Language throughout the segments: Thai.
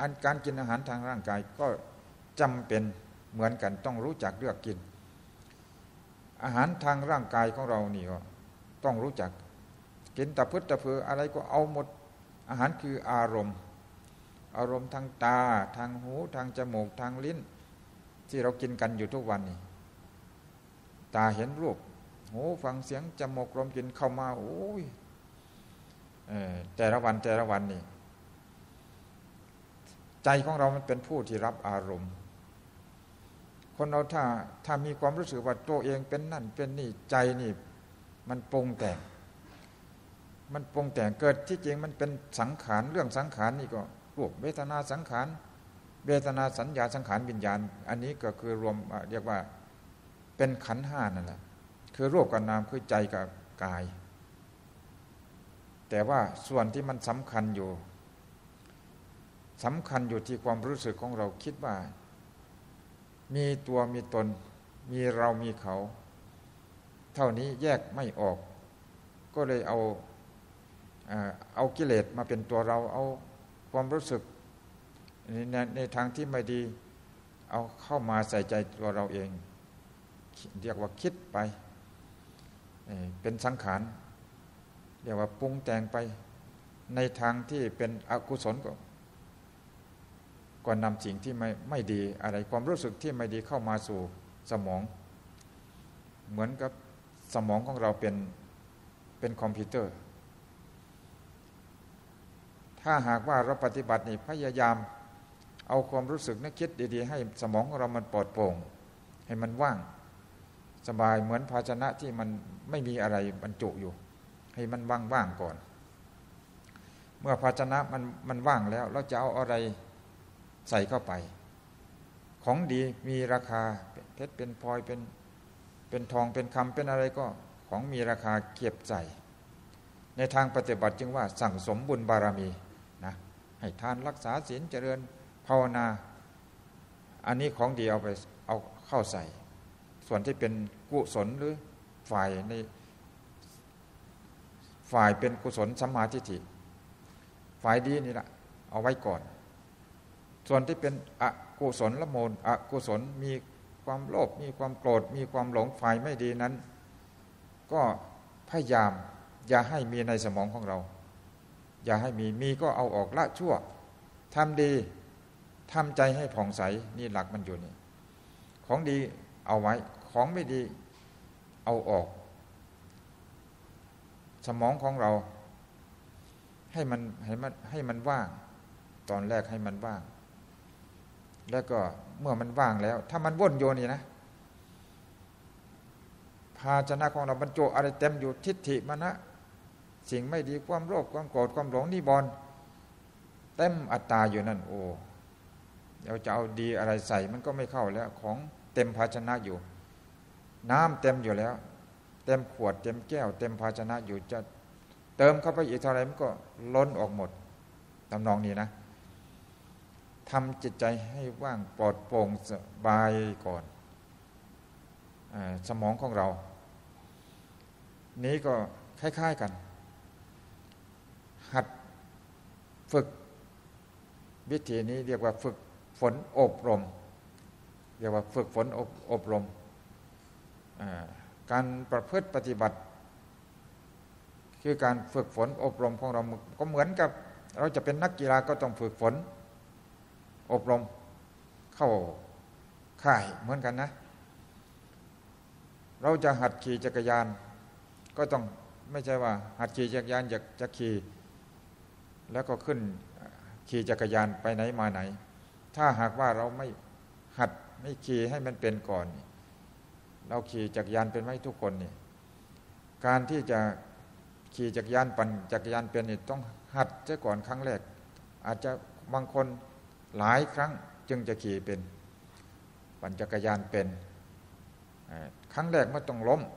การกินอาหารทางร่างกายก็จำเป็นเหมือนกันต้องรู้จักเลือกกินอาหารทางร่างกายของเรานี่ก็ต้องรู้จักกินตะพึดตะเพืออะไรก็เอาหมดอาหารคืออารมณ์ทางตาทางหูทางจมูกทางลิ้นที่เรากินกันอยู่ทุกวันนี้ตาเห็นรูปหูฟังเสียงจมูกลมกินเข้ามาโอ้ยแต่ละวันนี่ใจของเรามันเป็นผู้ที่รับอารมณ์คนเราถ้ามีความรู้สึกว่าตัวเองเป็นนั่นเป็นนี่ใจนี่มันปรุงแต่งเกิดที่จริงมันเป็นสังขารเรื่องสังขารนี่ก็รูปเวทนาสังขารเวทนาสัญญาสังขารวิญญาณอันนี้ก็คือรวมเรียกว่าเป็นขันธ์ห้านั่นแหละคือรูปกับนามคือใจกับกายแต่ว่าส่วนที่มันสำคัญอยู่ที่ความรู้สึกของเราคิดว่ามีตัวมีตนมีเรามีเขาเท่านี้แยกไม่ออกก็เลยเอากิเลสมาเป็นตัวเราเอาความรู้สึกในทางที่ไม่ดีเอาเข้ามาใส่ใจตัวเราเองเรียกว่าคิดไปเป็นสังขารเรียกว่าปรุงแต่งไปในทางที่เป็นอกุศลก็นำสิ่งที่ไม่ดีอะไรความรู้สึกที่ไม่ดีเข้ามาสู่สมองเหมือนกับสมองของเราเป็นคอมพิวเตอร์ถ้าหากว่าเราปฏิบัตินี่พยายามเอาความรู้สึกนึกคิดดีๆให้สมองของเรามันปลอดโปร่งให้มันว่างสบายเหมือนภาชนะที่มันไม่มีอะไรบรรจุอยู่ให้มันว่างๆก่อนเมื่อภาชนะมันว่างแล้วเราจะเอาอะไรใส่เข้าไปของดีมีราคาเพชรเป็นพลอยเป็นทองเป็นคำเป็นอะไรก็ของมีราคาเก็บใส่ในทางปฏิบัติจึงว่าสั่งสมบุญบารมีนะให้ทานรักษาศีลเจริญภาวนาอันนี้ของดีเอาเข้าใส่ส่วนที่เป็นกุศลหรือฝ่ายเป็นกุศลสัมมาทิฏฐิฝ่ายดีนี่แหละเอาไว้ก่อนส่วนที่เป็นอกุศลละโมนอกุศลมีความโลภมีความโกรธมีความหลงฝ่ายไม่ดีนั้นก็พยายามอย่าให้มีในสมองของเราอย่าให้มีก็เอาออกละชั่วทำดีทำใจให้ผ่องใสนี่หลักมันอยู่นี่ของดีเอาไว้ของไม่ดีเอาออกสมองของเราให้มันว่างตอนแรกให้มันว่างแล้วก็เมื่อมันว่างแล้วถ้ามันวนโยนี่นะภาชนะของเราบรรจุอะไรเต็มอยู่ทิฏฐิมานะสิ่งไม่ดีความโลภความโกรธความหลงนิวรณ์เต็มอัตตาอยู่นั่นโอ้เราจะเอาดีอะไรใส่มันก็ไม่เข้าแล้วของเต็มภาชนะอยู่น้ำเต็มอยู่แล้วเต็มขวดเต็มแก้วเต็มภาชนะอยู่จะเติมเข้าไปอีกเท่าไรมันก็ล้นออกหมดทำนองนี้นะทำจิตใจให้ว่างปลอดโปร่งสบายก่อนสมองของเรานี้ก็คล้ายๆกันหัดฝึกวิธีนี้เรียกว่าฝึกฝนอบรมเรียกว่าฝึกฝนอบรมการประพฤติปฏิบัติคือการฝึกฝนอบรมของเราก็เหมือนกับเราจะเป็นนักกีฬาก็ต้องฝึกฝนอบรมเข้าค่ายเหมือนกันนะเราจะหัดขี่จักรยานก็ต้องไม่ใช่ว่าหัดขี่จักรยานอยากจะขี่แล้วก็ขึ้นขี่จักรยานไปไหนมาไหนถ้าหากว่าเราไม่หัดไม่ขี่ให้มันเป็นก่อนเราขี่จักรยานเป็นไหมทุกคนนี่การที่จะขี่จักรยานปั่นจักรยานเป็นนี่ต้องหัดซะก่อนครั้งแรกอาจจะบางคนหลายครั้งจึงจะขี่เป็นปั่นจักรยานเป็นครั้งแรกมันต้องล้ม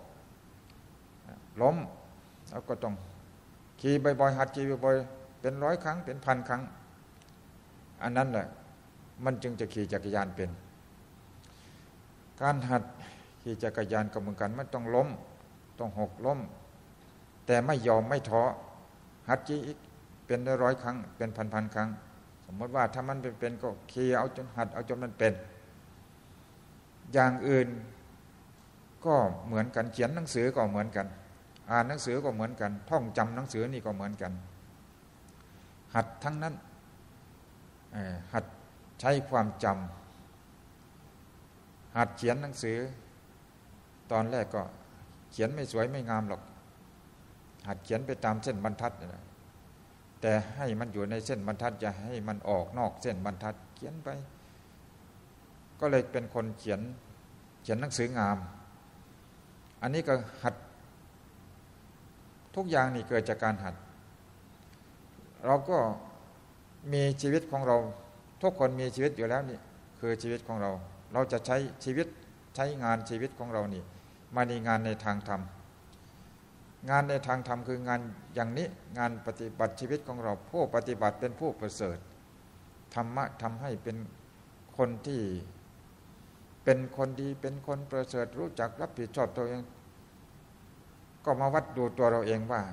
แล้วก็ต้องขี่บ่อยๆหัดขี่บ่อยๆเป็น100 ครั้งเป็น1,000 ครั้งอันนั้นแหละมันจึงจะขี่จักรยานเป็นการหัดขี่จักรยานก็เหมือนกันมันต้องล้มต้องหกล้มแต่ไม่ยอมไม่ท้อหัดขี่อีกเป็น100 ครั้งเป็น1,000 ครั้งสมมติว่าถ้ามันเป็นก็เคลียร์เอาจนหัดเอาจนมันเป็นอย่างอื่นก็เหมือนกันเขียนหนังสือก็เหมือนกันอ่านหนังสือก็เหมือนกันท่องจำหนังสือนี่ก็เหมือนกันหัดทั้งนั้นหัดใช้ความจำหัดเขียนหนังสือตอนแรกก็เขียนไม่สวยไม่งามหรอกหัดเขียนไปตามเส้นบรรทัดนะแต่ให้มันอยู่ในเส้นบรรทัดอย่าให้มันออกนอกเส้นบรรทัดเขียนไปก็เลยเป็นคนเขียนหนังสืองามอันนี้ก็หัดทุกอย่างนี่เกิดจากการหัดเราก็มีชีวิตของเราทุกคนมีชีวิตอยู่แล้วนี่คือชีวิตของเราเราจะใช้ชีวิตใช้งานชีวิตของเรานี่มาในงานในทางธรรมงานในทางธรรมคืองานอย่างนี้งานปฏิบัติชีวิตของเราผู้ปฏิบัติเป็นผู้ประเสริฐธรรมะทำให้เป็นคนที่เป็นคนดีเป็นคนประเสริฐรู้จักรับผิดชอบตัวเองก็มาวัดดูตัวเราเองว่า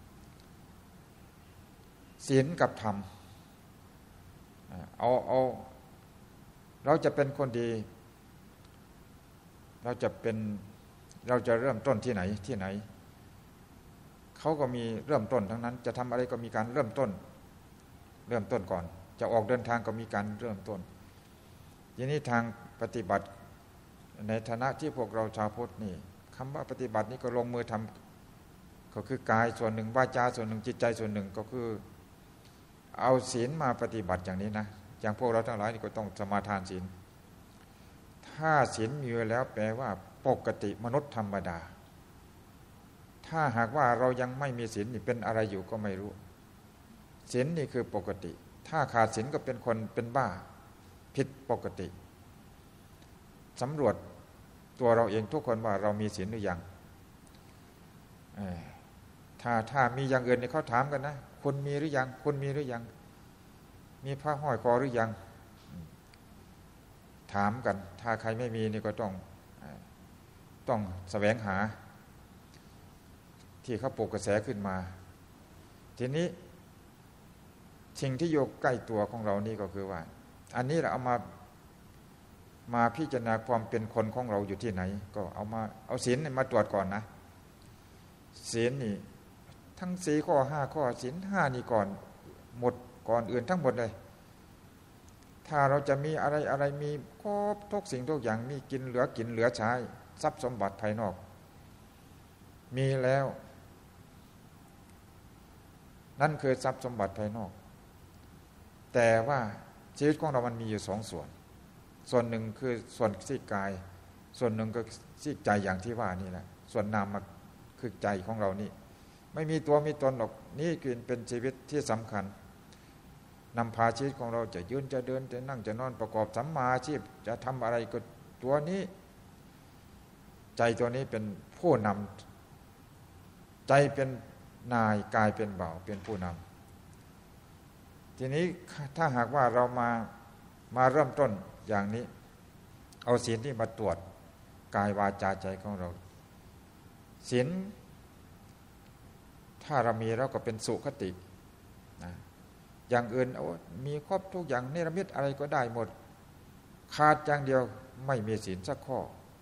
ศีลกับธรรมเอาเราจะเป็นคนดีเราจะเริ่มต้นที่ไหนเขาก็มีเริ่มต้นทั้งนั้นจะทำอะไรก็มีการเริ่มต้นก่อนจะออกเดินทางก็มีการเริ่มต้นทีนี้ทางปฏิบัติในฐานะที่พวกเราชาวพุทธนี่คำว่าปฏิบัตินี่ก็ลงมือทำก็คือกายส่วนหนึ่งวาจาส่วนหนึ่งจิตใจส่วนหนึ่งก็คือเอาศีลมาปฏิบัติอย่างนี้นะอย่างพวกเราทั้งหลายนี่ก็ต้องสมาทานศีลถ้าศีลมีแล้วแปลว่าปกติมนุษย์ธรรมดาถ้าหากว่าเรายังไม่มีศีลนี่เป็นอะไรอยู่ก็ไม่รู้ศีลนี่คือปกติถ้าขาดศีลก็เป็นคนเป็นบ้าผิดปกติสำรวจตัวเราเองทุกคนว่าเรามีศีลหรือยังถ้ามีอย่างอื่นนี่เขาถามกันนะคุณมีหรือยังคุณมีหรือยังมีผ้าห้อยคอหรือยังถามกันถ้าใครไม่มีนี่ก็ต้องแสวงหาที่เขาปลุกกระแสขึ้นมาทีนี้สิ่งที่อยู่ใกล้ตัวของเรานี่ก็คือว่าอันนี้เราเอามาพิจารณาความเป็นคนของเราอยู่ที่ไหนก็เอาศีลมาตรวจก่อนนะศีลนี่ทั้ง4ข้อ5ข้อศีล5นี่ก่อนหมดก่อนอื่นทั้งหมดเลยถ้าเราจะมีอะไรมีครบทุกสิ่งทุกอย่างมีกินเหลือใช้ทรัพย์สมบัติภายนอกมีแล้วนั่นคือทรัพย์สมบัติภายนอกแต่ว่าชีวิตของเรามันมีอยู่2ส่วนหนึ่งคือส่วนที่กายส่วนหนึ่งก็ที่ใจอย่างที่ว่านี่แหละส่วนนามคือใจของเรานี่ไม่มีตัวมีตนหรอกนี่คือเป็นชีวิตที่สำคัญนำพาชีวิตของเราจะยืนจะเดินจะนั่งจะนอนประกอบสัมมาอาชีพจะทำอะไรก็ตัวนี้ใจตัวนี้เป็นผู้นำใจเป็นนายกายเป็นบ่าวเป็นผู้นำทีนี้ถ้าหากว่าเรามาเริ่มต้นอย่างนี้เอาศีลที่มาตรวจกายวาจาใจของเราศีลถ้าเรามีแล้วก็เป็นสุขตินะอย่างอื่นมีครบทุกอย่างเนรมิตอะไรก็ได้หมดขาดอย่างเดียวไม่มีศีลสักข้อ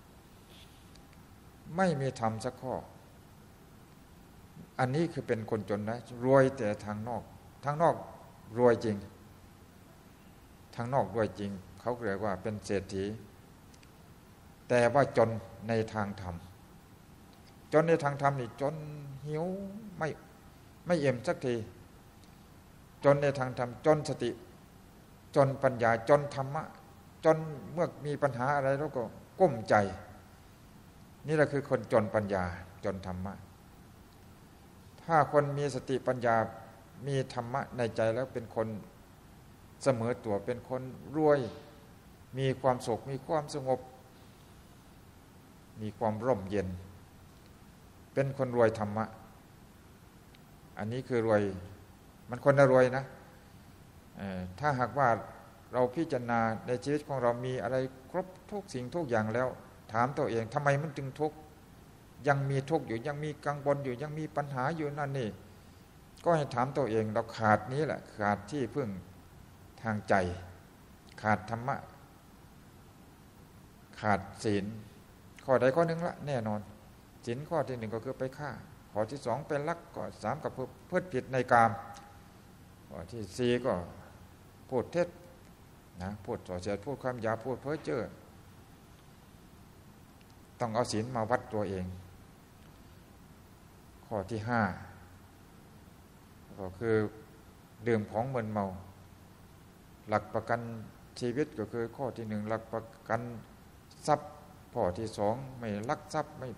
ไม่มีธรรมสักข้ออันนี้คือเป็นคนจนนะรวยแต่ทางนอกรวยจริงทางนอกรวยจริงเขาเรียกว่าเป็นเศรษฐีแต่ว่าจนในทางธรรมจนในทางธรรมนี่จนหิวไม่เอี่ยมสักทีจนในทางธรรมจนสติจนปัญญาจนธรรมะจนเมื่อมีปัญหาอะไรแล้วก็ก้มใจนี่แหละคือคนจนปัญญาจนธรรมะถ้าคนมีสติปัญญามีธรรมะในใจแล้วเป็นคนเสมอตัวเป็นคนรวยมีความสุขมีความสงบมีความร่มเย็นเป็นคนรวยธรรมะอันนี้คือรวยมันคนรวยนะถ้าหากว่าเราพิจารณาในชีวิตของเรามีอะไรครบทุกสิ่งทุกอย่างแล้วถามตัวเองทำไมมันจึงทุกข์ยังมีทุกข์อยู่ยังมีกังวลอยู่ยังมีปัญหาอยู่นั่นนี่ก็ให้ถามตัวเองเราขาดนี้แหละขาดที่พึ่งทางใจขาดธรรมะขาดศีลข้อใดข้อหนึ่งละแน่นอนศีลข้อที่หนึ่งก็คือไปฆ่าข้อที่สองเป็นลักข้อสามก็เพื่อผิดในกามข้อที่สี่ก็พูดเท็จนะพูดส่อเสียดพูดความหยาบพูดเพ้อเจ้อต้องเอาศีลมาวัดตัวเองข้อที่ห้าก็คือดื่มของมึนเมาหลักประกันชีวิตก็คือข้อที่หนึ่งหลักประกันทรัพย์ข้อที่สองไม่ลักทรัพย์ไม่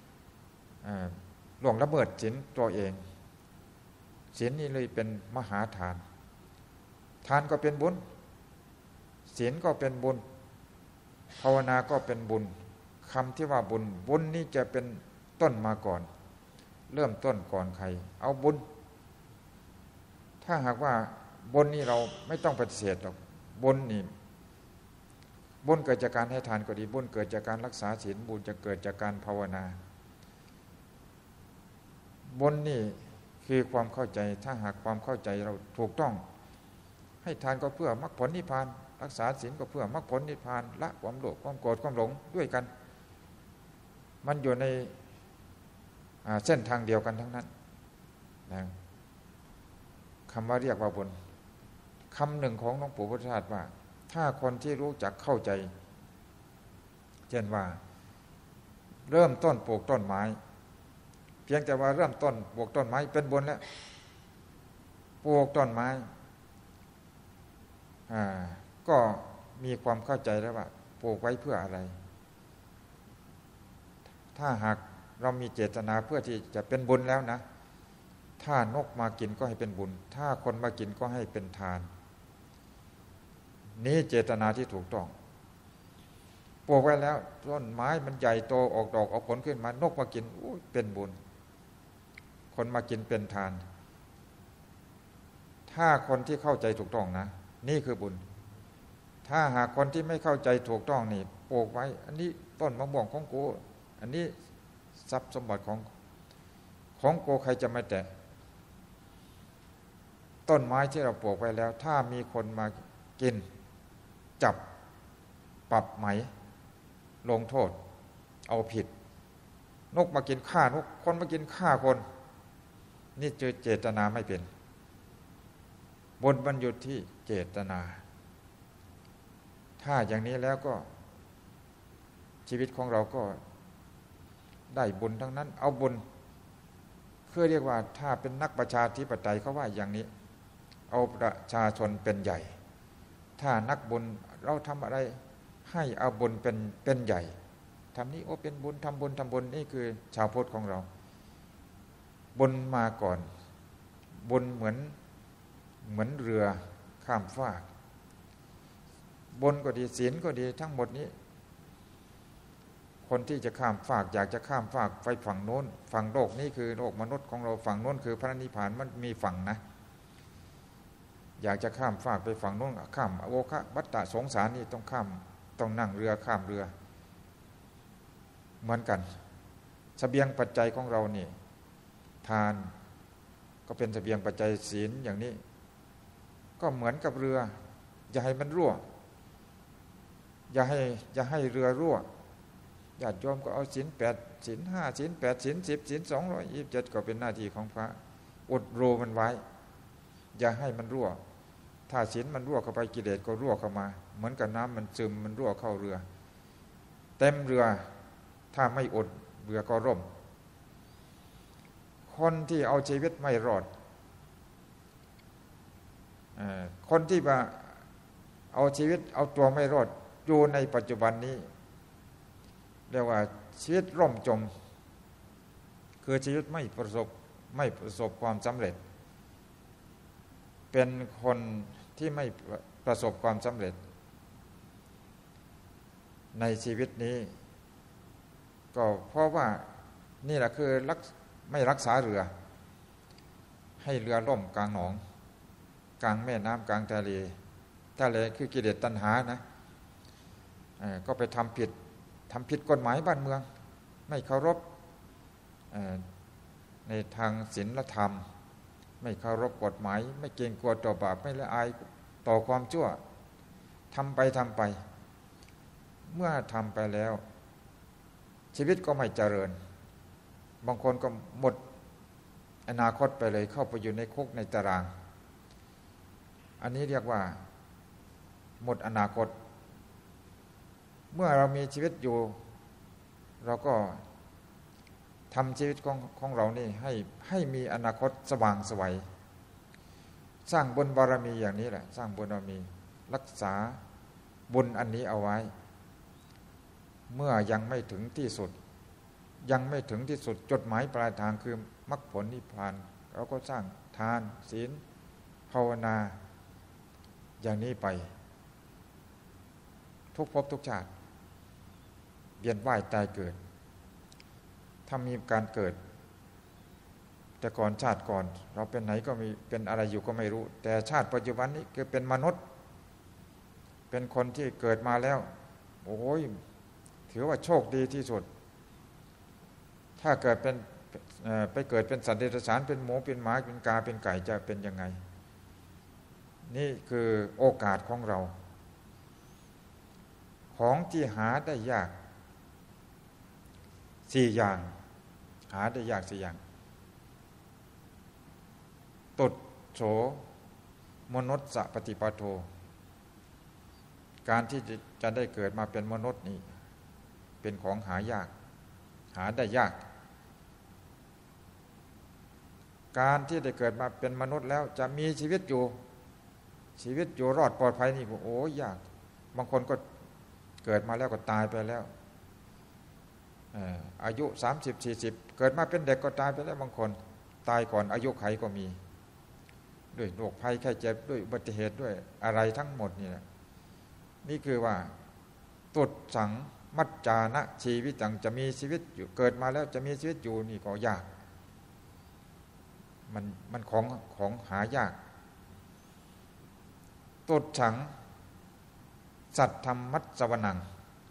ล่วงละเมิดศีลตัวเองศีลนี้เลยเป็นมหาทานทานก็เป็นบุญศีลก็เป็นบุญภาวนาก็เป็นบุญคำที่ว่าบุญบุญนี่จะเป็นต้นมาก่อนเริ่มต้นก่อนใครเอาบุญถ้าหากว่าบุญนี่เราไม่ต้องปฏิเสธหรอกบุญนี่บุญเกิดจากการให้ทานก็ดีบุญเกิดจากการรักษาศีลบุญจะเกิดจากการภาวนาบุญนี่คือความเข้าใจถ้าหากความเข้าใจเราถูกต้องให้ทานก็เพื่อมรรคผลนิพพานรักษาศีลก็เพื่อมรรคผลนิพพานละความโลภความโกรธความหลงด้วยกันมันอยู่ในเส้นทางเดียวกันทั้งนั้นนะคำว่าเรียกว่าบุญคำหนึ่งของหลวงปู่พุทธทาสว่าถ้าคนที่รู้จักเข้าใจเช่นว่าเริ่มต้นปลูกต้นไม้เพียงแต่ว่าเริ่มต้นปลูกต้นไม้เป็นบุญแล้วปลูกต้นไม้ก็มีความเข้าใจแล้วว่าปลูกไว้เพื่ออะไรถ้าหากเรามีเจตนาเพื่อที่จะเป็นบุญแล้วนะถ้านกมากินก็ให้เป็นบุญถ้าคนมากินก็ให้เป็นทานนี้เจตนาที่ถูกต้องปลูกไว้แล้วต้นไม้มันใหญ่โตออกดอกออกผลขึ้นมานกมากินเป็นบุญคนมากินเป็นทานถ้าคนที่เข้าใจถูกต้องนะนี่คือบุญถ้าหากคนที่ไม่เข้าใจถูกต้องนี่ปลูกไว้อันนี้ต้นมะม่วงของกูอันนี้ทรัพย์สมบัติของกูใครจะไม่แตะต้นไม้ที่เราปลูกไว้แล้วถ้ามีคนมากินจับปรับไหมลงโทษเอาผิดนกมากินฆ่านกคนมากินฆ่าคนนี่เจตนาไม่เป็นบุญมันอยู่ที่เจตนาถ้าอย่างนี้แล้วก็ชีวิตของเราก็ได้บุญทั้งนั้นเอาบุญคือเรียกว่าถ้าเป็นนักประชาธิปไตยเขาว่าอย่างนี้เอาประชาชนเป็นใหญ่ถ้านักบุญเราทำอะไรให้เอาบุญเป็นใหญ่ทำนี้เป็นบุญทำบุญนี่คือชาวพุทธของเราบุญมาก่อนบุญเหมือนเรือข้ามฟากบุญก็ดีศีลก็ดีทั้งหมดนี้คนที่จะข้ามฟากอยากจะข้ามฟากไปฝั่งโน้นฝั่งโลกนี้คือโลกมนุษย์ของเราฝั่งโน้นคือพระนิพพานมันมีฝั่งนะอยากจะข้ามฟากไปฝั่งโน้นข้ามโอคะวัฏฏะสงสารนี่ต้องข้ามต้องนั่งเรือข้ามเรือเหมือนกันเสบียงปัจจัยของเรานี่ทานก็เป็นเสบียงปัจจัยศีลอย่างนี้ก็เหมือนกับเรืออย่าให้มันรั่วอย่าให้เรือรั่วญาติโยมก็เอาศีล8ศีล5ศีล8ศีล10ศีล227ก็เป็นหน้าที่ของพระอุดรูมันไว้อย่าให้มันรั่วถ้าศีลมันรั่วเข้าไปกิเลสก็รั่วเข้ามาเหมือนกับน้ำมันซึมมันรั่วเข้าเรือเต็มเรือถ้าไม่อดเรือก็ร่มคนที่เอาชีวิตไม่รอดคนที่มาเอาชีวิตเอาตัวไม่รอดอยู่ในปัจจุบันนี้เรียกว่าชีวิตร่มจมคือชีวิตไม่ประสบความสำเร็จเป็นคนที่ไม่ประสบความสำเร็จในชีวิตนี้ก็เพราะว่านี่แหละคือไม่รักษาเรือให้เรือล่มกลางหนองกลางแม่น้ำกลางทะเลคือกิเลสตัณหานะก็ไปทำผิดกฎหมายบ้านเมืองไม่เคารพในทางศีลธรรมไม่เคารพกฎหมายไม่เกรงกลัวต่อบาปไม่ละอายต่อความชั่วทำไปเมื่อทำไปแล้วชีวิตก็ไม่เจริญบางคนก็หมดอนาคตไปเลยเข้าไปอยู่ในคุกในตารางอันนี้เรียกว่าหมดอนาคตเมื่อเรามีชีวิตอยู่เราก็ทำชีวิตของเรานี่ให้มีอนาคตสว่างไสวสร้างบุญบารมีอย่างนี้แหละสร้างบุญบารมีรักษาบุญอันนี้เอาไว้เมื่อยังไม่ถึงที่สุดจุดหมายปลายทางคือมรรคผลนิพพานเราก็สร้างทานศีลภาวนาอย่างนี้ไปทุกภพทุกชาติเวียนว่ายตายเกิดถ้ามีการเกิดแต่ก่อนชาติก่อนเราเป็นไหนก็มีเป็นอะไรอยู่ก็ไม่รู้แต่ชาติปัจจุบันนี้คือเป็นมนุษย์เป็นคนที่เกิดมาแล้วโอ้ยถือว่าโชคดีที่สุดถ้าเกิดเป็นไปเกิดเป็นสัตว์เดรัจฉานเป็นหมูเป็นหมาเป็นกาเป็นไก่จะเป็นยังไงนี่คือโอกาสของเราของที่หาได้ยาก4 อย่างหาได้ยาก4 อย่างตุดโสมนุษย์สปฏิปโทการที่จะได้เกิดมาเป็นมนุษย์นี่เป็นของหายากหาได้ยากการที่ได้เกิดมาเป็นมนุษย์แล้วจะมีชีวิตอยู่รอดปลอดภัยนี่โอ้ยากบางคนก็เกิดมาแล้วก็ตายไปแล้วอายุ30-40เกิดมาเป็นเด็กก็ตายไปแล้วบางคนตายก่อนอายุไขก็มีด้วยโรคภัยไข้เจ็บด้วยอุบัติเหตุด้วยอะไรทั้งหมดนี่นะนี่คือว่าตุดสังมัจจานะชีวิตจังจะมีชีวิตอยู่เกิดมาแล้วจะมีชีวิตอยู่นี่ก็ยากมันของหายากตุดสังสัตธรรมมัสสวนัง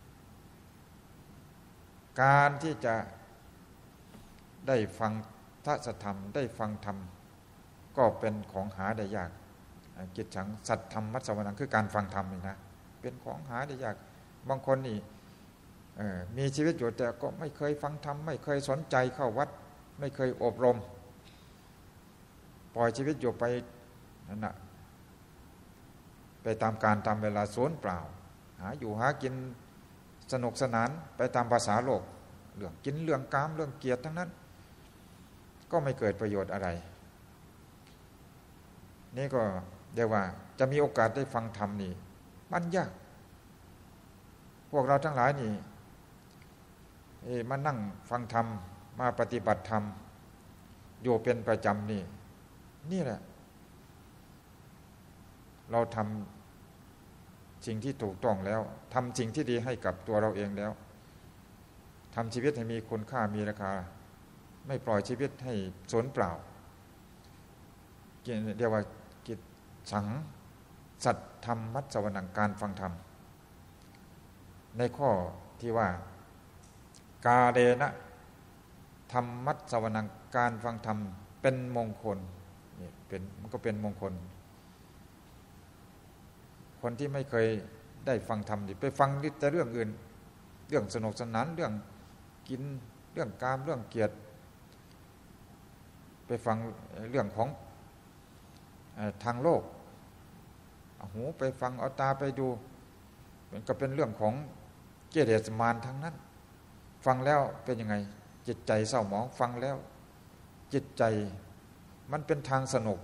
การที่จะได้ฟังทัศธรรมได้ฟังธรรมก็เป็นของหาได้ยากกิจฉังสัตธรรมมัสสวนังคือการฟังธรรมนี่นะเป็นของหาได้ยากบางคนนี่มีชีวิตอยู่แต่ก็ไม่เคยฟังธรรมไม่เคยสนใจเข้าวัดไม่เคยอบรมปล่อยชีวิตอยู่ไปนั่นนะไปตามการตามเวลาสูญเปล่าหาอยู่หากินสนุกสนานไปตามภาษาโลกเรื่องกินเรื่องกามเรื่องเกียรติทั้งนั้นก็ไม่เกิดประโยชน์อะไรนี่ก็เรียกว่าจะมีโอกาสได้ฟังธรรมนี่มันยากพวกเราทั้งหลายนี่มานั่งฟังธรรมมาปฏิบัติธรรมอยู่เป็นประจำนี่แหละเราทำสิ่งที่ถูกต้องแล้วทำสิ่งที่ดีให้กับตัวเราเองแล้วทำชีวิตให้มีคุณค่ามีราคาไม่ปล่อยชีวิตให้สูญเปล่าเรียกว่ากิจสังสัตธรรมมัสสวนังการฟังธรรมในข้อที่ว่ากาเดนะธรรมมัสสวนังการฟังธรรมเป็นมงคลนี่มันก็เป็นมงคลคนที่ไม่เคยได้ฟังธรรมไปฟังแต่เรื่องอื่นเรื่องสนุกสนานเรื่องกินเรื่องกามเรื่องเกียรติไปฟังเรื่องของทางโลกเอาหูไปฟังเอาตาไปดูมันก็เป็นเรื่องของเกิเลสมารทั้งนั้นฟังแล้วเป็นยังไงจิตใจเศร้าหมองฟังแล้วจิตใจมันเป็นทางสนุก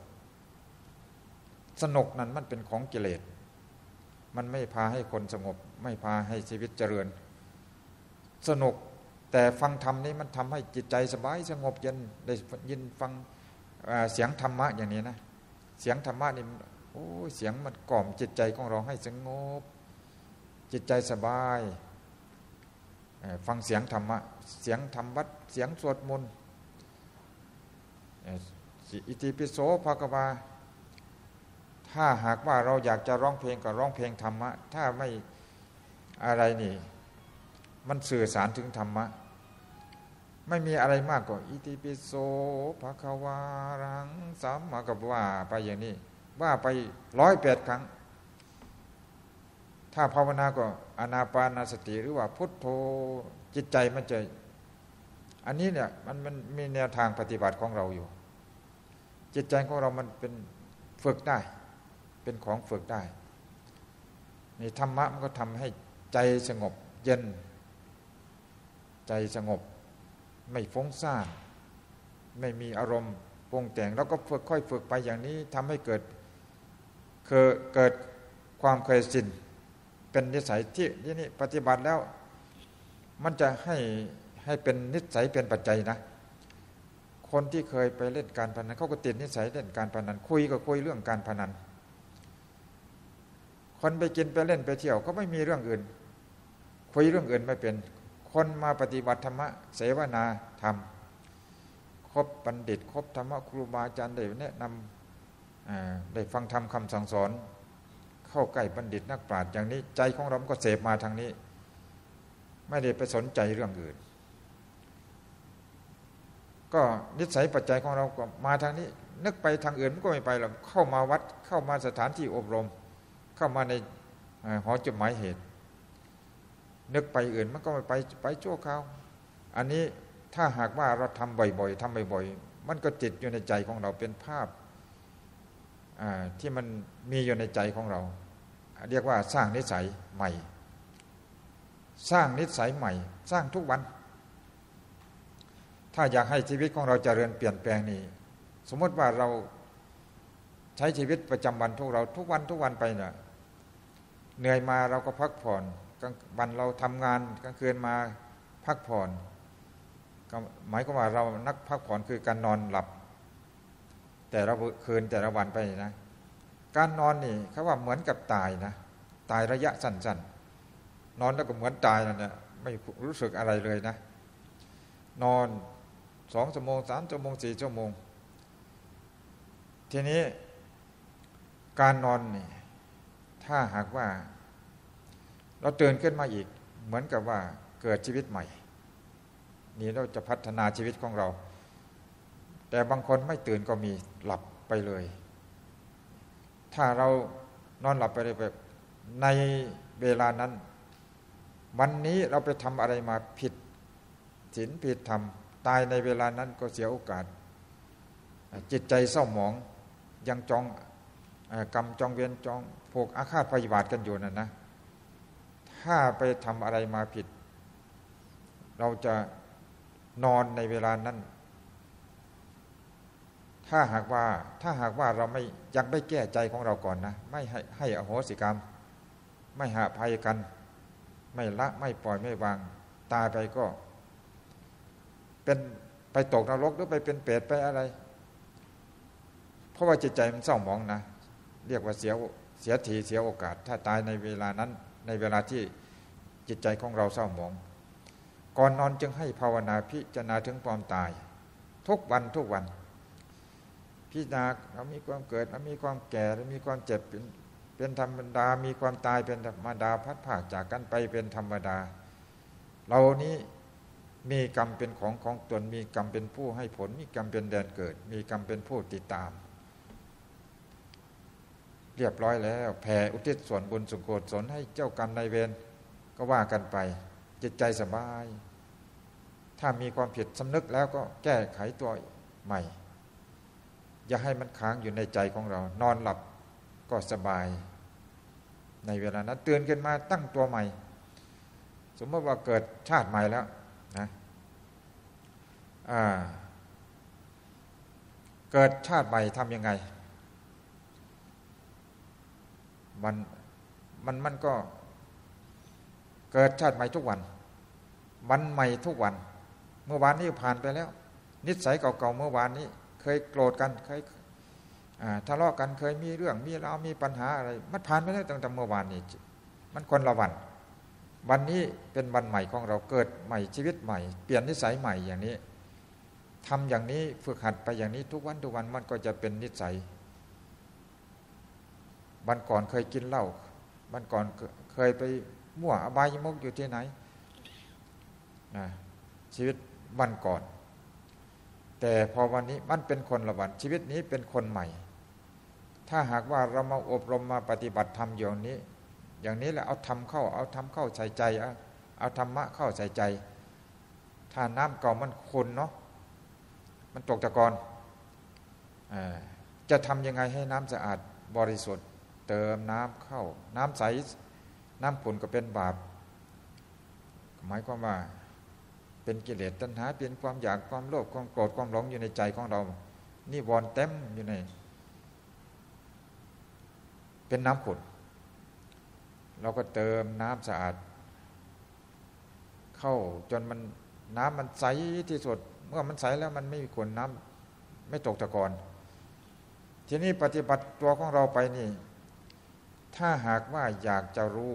นั้นมันเป็นของกิเลสมันไม่พาให้คนสงบไม่พาให้ชีวิตเจริญสนุกแต่ฟังธรรมนี้มันทำให้จิตใจสบายสงบเย็นได้ยินฟังเสียงธรรมะอย่างนี้นะเสียงธรรมะนี่โอ้เสียงมันกล่อมจิตใจของเราให้สงบจิตใจสบายฟังเสียงธรรมะเสียงธรรมวัดเสียงสวดมนต์อิติปิโสภะคะวาถ้าหากว่าเราอยากจะร้องเพลงก็ร้องเพลงธรรมะถ้าไม่อะไรนี่มันสื่อสารถึงธรรมะไม่มีอะไรมากกว่าอิติปิโสภะคะวารังสัมมากับว่าไปอย่างนี้ว่าไป108 ครั้งถ้าภาวนาก็อานาปานสติหรือว่าพุทโธจิตใจมันจะอันนี้เนี่ยมันมีแนวทางปฏิบัติของเราอยู่จิตใจของเรามันเป็นฝึกได้เป็นของฝึกได้นี่ธรรมะมันก็ทำให้ใจสงบเย็นใจสงบไม่ฟุ้งซ่านไม่มีอารมณ์ปรุงแต่งแล้วก็ฝึกค่อยฝึกไปอย่างนี้ทำให้เกิดความเคยชินเป็นนิสัยที่นี่ปฏิบัติแล้วมันจะให้เป็นนิสัยเป็นปัจจัยนะคนที่เคยไปเล่นการพนันเขาก็ติดนิสัยเล่นการพนันคุยก็คุยเรื่องการพนันคนไปกินไปเล่นไปเที่ยวก็ไม่มีเรื่องอื่นคุยเรื่องอื่นไม่เป็นคนมาปฏิบัติธรรมะเสวนาธรรมคบบัณฑิตคบธรรมะครูบาอาจารย์ได้แนะนำได้ฟังธรรมคำสั่งสอนเข้าใกล้บัณฑิตนักปราชญ์อย่างนี้ใจของเราก็เสพมาทางนี้ไม่ได้ไปสนใจเรื่องอื่นก็นิสัยปัจจัยของเราก็มาทางนี้นึกไปทางอื่นมันก็ไม่ไปหรอกเข้ามาวัดเข้ามาสถานที่อบรมเข้ามาในหอจุดหมายเหตุนึกไปอื่นมันก็ไม่ไปชั่วคราวอันนี้ถ้าหากว่าเราทำบ่อยๆทำบ่อยๆมันก็ติดอยู่ในใจของเราเป็นภาพที่มันมีอยู่ในใจของเราเรียกว่าสร้างนิสัยใหม่สร้างนิสัยใหม่สร้างทุกวันถ้าอยากให้ชีวิตของเราเจริญเปลี่ยนแปลงนี่สมมติว่าเราใช้ชีวิตประจำวันทุกวันไปเนี่ยเหนื่อยมาเราก็พักผ่อนกลางวันเราทำงานกลางคืนมาพักผ่อนก็หมายความว่าเรานักพักผ่อนคือการนอนหลับแต่ละคืนแต่ละวันไปนะการนอนนี่เขาว่าเหมือนกับตายนะตายระยะสั้นๆนอนแล้วก็เหมือนตายนั่นแหละไม่รู้สึกอะไรเลยนะนอน2 ชั่วโมง3 ชั่วโมง4 ชั่วโมงทีนี้การนอนนี่ถ้าหากว่าเราตื่นขึ้นมาอีกเหมือนกับว่าเกิดชีวิตใหม่นี่เราจะพัฒนาชีวิตของเราแต่บางคนไม่ตื่นก็มีหลับไปเลยถ้าเรานอนหลับไปเลยแบบในเวลานั้นวันนี้เราไปทำอะไรมาผิดศีลผิดธรรมตายในเวลานั้นก็เสียโอกาสจิตใจเศร้าหมองยังจองกรรมจองเวรจองผูกอาฆาตพยาบาทกันอยู่นั่นนะถ้าไปทำอะไรมาผิดเราจะนอนในเวลานั้นถ้าหากว่าเรายังไม่แก้ใจของเราก่อนนะไม่ให้อโหสิกรรมไม่หาภัยกันไม่ละไม่ปล่อยไม่วางตายไปก็เป็นไปตกนรกหรือไปเป็นเปรตไปอะไรเพราะว่าจิตใจมันเศร้าหมองนะเรียกว่าเสียทีเสียโอกาสถ้าตายในเวลานั้นในเวลาที่จิตใจของเราเศร้าหมองก่อนนอนจึงให้ภาวนาพิจารณาถึงความตายทุกวันพิจารณาเรามีความเกิดเรามีความแก่เรามีความเจ็บเป็นธรรมดามีความตายเป็นธรรมดาพัดผ่าจากกันไปเป็นธรรมดาเรานี้มีกรรมเป็นของตนมีกรรมเป็นผู้ให้ผลมีกรรมเป็นแดนเกิดมีกรรมเป็นผู้ติดตามเรียบร้อยแล้วแผ่อุทิศส่วนบุญสุขโกศลให้เจ้ากรรมนายเวรก็ว่ากันไปจิตใจสบายถ้ามีความผิดสำนึกแล้วก็แก้ไขตัวใหม่อย่าให้มันค้างอยู่ในใจของเรานอนหลับก็สบายในเวลานั้นตื่นขึ้นมาตั้งตัวใหม่สมมติว่าเกิดชาติใหม่แล้วนะเกิดชาติใหม่ทำยังไงมันก็เกิดชาติใหม่ทุกวันวันใหม่ทุกวันเมื่อวานนี้ผ่านไปแล้วนิสัยเก่าๆเมื่อวานนี้เคยโกรธกันเคยทะเลาะกันเคยมีเรื่องมีราวมีปัญหาอะไรมันผ่านไปแล้วตั้งแต่เมื่อวานนี้มันคนละวันนี้เป็นวันใหม่ของเราเกิดใหม่ชีวิตใหม่เปลี่ยนนิสัยใหม่อย่างนี้ทำอย่างนี้ฝึกหัดไปอย่างนี้ทุกวันมันก็จะเป็นนิสัยวันก่อนเคยกินเหล้าวันก่อนเคยไปมั่วอบายมุขอยู่ที่ไหนชีวิตวันก่อนแต่พอวันนี้มันเป็นคนละวันชีวิตนี้เป็นคนใหม่ถ้าหากว่าเรามาอบรมมาปฏิบัติธรรมอย่างนี้อย่างนี้แหละเอาธรรมเข้าใส่ใจเอาธรรมะเข้าใส่ใจถ้าน้ำเก่ามันขุ่นเนาะมันตกตะกอนจะทำยังไงให้น้ำสะอาดบริสุทธิ์เติมน้ำเข้าน้ำใสน้ำขุ่นก็เป็นบาปหมายความว่าเป็นกิเลสตัณหาเป็นความอยากความโลภความโกรธความหลงอยู่ในใจของเรานี่วอนเต็มอยู่ในเป็นน้ำขุ่นเราก็เติมน้ำสะอาดเข้าจนมันน้ำมันใสที่สุดเมื่อมันใสแล้วมันไม่มีขุ่นน้ำไม่ตกตะกอนทีนี้ปฏิบัติตัวของเราไปนี่ถ้าหากว่าอยากจะรู้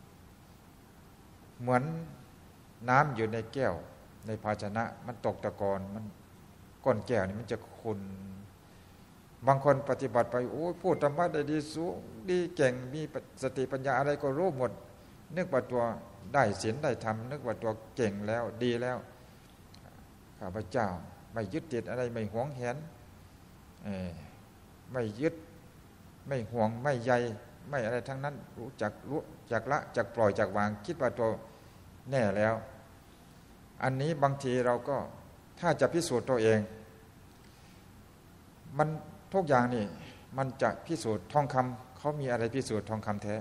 เหมือนน้ำอยู่ในแก้วในภาชนะมันตกตะกอนมันก้นแก้วนี่มันจะขุ่นบางคนปฏิบัติไปโอ้พูดธรรมะได้ดีสูงดีเก่งมีสติปัญญาอะไรก็รู้หมดนึกว่าตัวได้ศีลได้ธรรมนึกว่าตัวเก่งแล้วดีแล้วข้าพเจ้าไม่ยึดติดอะไรไม่หวงแหนไม่ยึดไม่ห่วงไม่ใยไม่อะไรทั้งนั้นรู้จักละจักปล่อยจักวางคิดว่าตัวแน่แล้วอันนี้บางทีเราก็ถ้าจะพิสูจน์ตัวเองมันทุกอย่างนี่มันจะพิสูจน์ทองคำเขามีอะไรพิสูจน์ทองคำแท้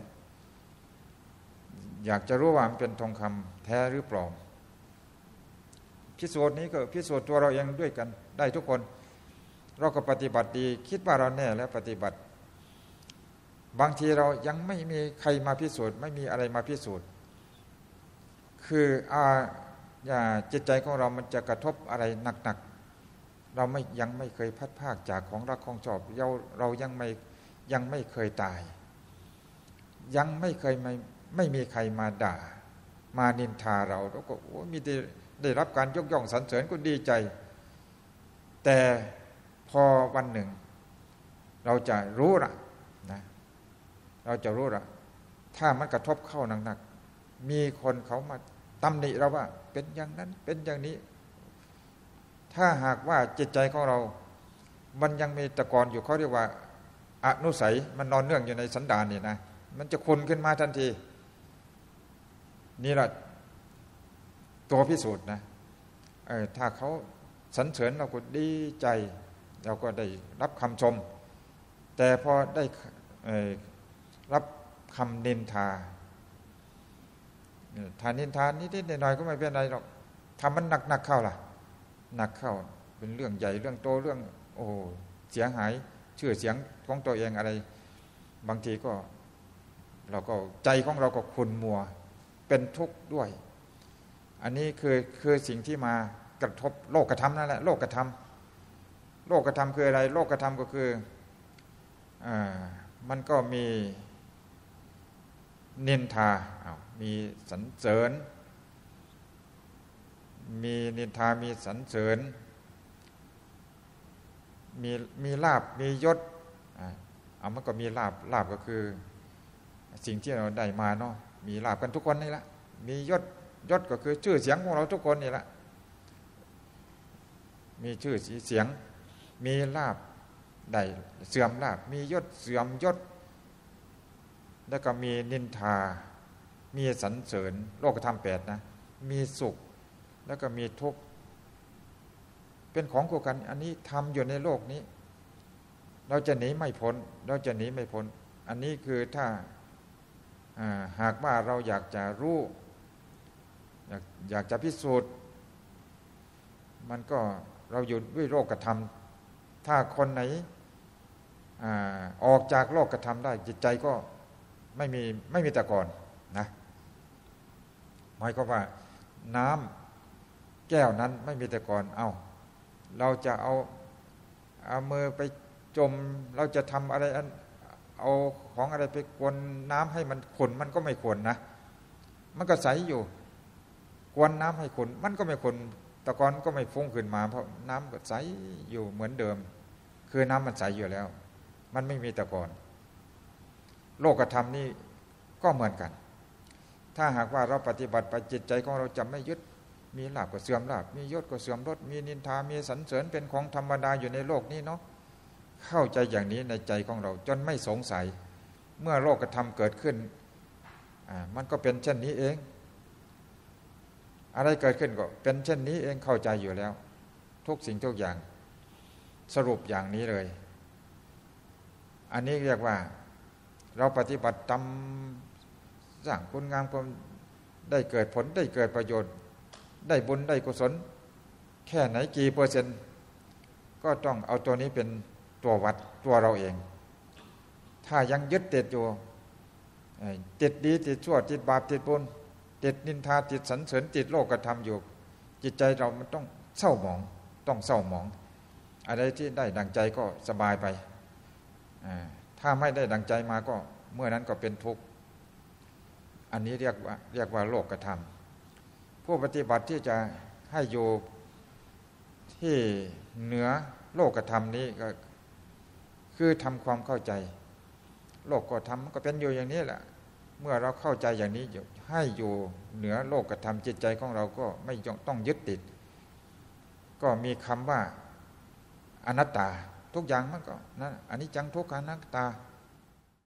อยากจะรู้ว่ามันเป็นทองคำแท้หรือปลอมพิสูจน์นี้ก็พิสูจน์ตัวเราเองด้วยกันได้ทุกคนเราก็ปฏิบัติดีคิดว่าเราแน่แล้วปฏิบัติบางทีเรายังไม่มีใครมาพิสูจน์ไม่มีอะไรมาพิสูจน์คือจิตใจของเรามันจะกระทบอะไรหนักๆเรายังไม่เคยพัดภาคจากของรักของชอบเรายังไม่เคยตายยังไม่เคยไม่มีใครมาด่ามานินทาเราก็โอ้มีได้รับการยกย่องสรรเสริญก็ดีใจแต่พอวันหนึ่งเราจะรู้ละนะเราจะรู้ละถ้ามันกระทบเข้าหนักๆมีคนเขามาตำหนิเราว่าเป็นอย่างนั้นเป็นอย่างนี้ถ้าหากว่าจิตใจของเรามันยังมีตะกอนอยู่เขาเรียกว่าอนุสัยมันนอนเนื่องอยู่ในสันดานนี่นะมันจะขุ่นขึ้นมาทันทีนี่แหละตัวพิสูจน์นะถ้าเขาสรรเสริญเราก็ดีใจเราก็ได้รับคำชมแต่พอได้รับคำนินทาถ้านินทานิดๆหน่อยๆก็ไม่เป็นไรหรอกทำมันหนักเข้าล่ะหนักเข้าเป็นเรื่องใหญ่เรื่องโตเรื่องโอ้เสียหายชื่อเสียงของตัวเองอะไรบางทีก็เราก็ใจของเราก็ขุ่นมัวเป็นทุกข์ด้วยอันนี้คือสิ่งที่มากระทบโลกธรรมนั่นแหละโลกธรรมคืออะไรโลกธรรมก็คือมันก็มีนินทามีสรรเสริญมีนินทามีสรรเสริญมีลาภมียศมันก็มีลาภก็คือสิ่งที่เราได้มาเนาะมีลาภกันทุกคนนี่แหละมียศก็คือชื่อเสียงของเราทุกคนนี่แหละมีชื่อเสียงมีลาภได้เสื่อมลาภมียศเสื่อมยศแล้วก็มีนินทามีสรรเสริญโลกธรรม8นะมีสุขแล้วก็มีทุกข์เป็นของคู่กันอันนี้ทำอยู่ในโลกนี้เราจะหนีไม่พ้นอันนี้คือถ้าหากว่าเราอยากจะรู้อยากจะพิสูจน์มันก็เราอยู่ด้วยโลกธรรมถ้าคนไหนออกจากโลกธรรมได้จิตใจก็ไม่มีแต่ก่อนนะหมายความว่าน้ำแก้วนั้นไม่มีแต่ก่อนเราจะเอามือไปจมเราจะทำอะไรเอาของอะไรไปกวนน้ำให้มันขุ่นมันก็ไม่ขุ่นนะมันก็ใสอยู่กวนน้ำให้ขุ่นมันก็ไม่ขุ่นตะกอนก็ไม่ฟุ้งขึ้นมาเพราะน้ำก็ใสอยู่เหมือนเดิมคือน้ำมันใสอยู่แล้วมันไม่มีตะกอนโลกธรรมนี่ก็เหมือนกันถ้าหากว่าเราปฏิบัติไปจิตใจของเราจะไม่ยึดมีลาภก็เสื่อมลาภมียศก็เสื่อมยศมีนินทามีสรรเสริญเป็นของธรรมดาอยู่ในโลกนี้เนาะเข้าใจอย่างนี้ในใจของเราจนไม่สงสัยเมื่อโลกธรรมเกิดขึ้นมันก็เป็นเช่นนี้เองอะไรเกิดขึ้นก็เป็นเช่นนี้เองเข้าใจอยู่แล้วทุกสิ่งทุกอย่างสรุปอย่างนี้เลยอันนี้เรียกว่าเราปฏิบัติตามสร้างคุณงามความได้เกิดผลได้เกิดประโยชน์ได้บุญได้กุศลแค่ไหนกี่เปอร์เซ็นต์ก็ต้องเอาตัวนี้เป็นตัววัดตัวเราเองถ้ายังยึดติดอยู่ติดดีติดชั่วติดบาปติดบุญติดนินทาติดสรรเสริญติดโลกธรรมอยู่จิตใจเรามันต้องเศร้าหมองต้องเศร้าหมองอะไรที่ได้ดังใจก็สบายไปถ้าไม่ได้ดังใจมาก็เมื่อนั้นก็เป็นทุกข์อันนี้เรียกว่าโลกธรรมผู้ปฏิบัติที่จะให้อยู่ที่เหนือโลกธรรมนี้ก็คือทำความเข้าใจโลกธรรมก็เป็นอยู่อย่างนี้แหละเมื่อเราเข้าใจอย่างนี้ให้อยู่เหนือโลกธรรมจิตใจของเราก็ไม่ต้องยึดติดก็มีคำว่าอนัตตาทุกอย่างมันก็นะอนิจจังทุกขังอนัตตา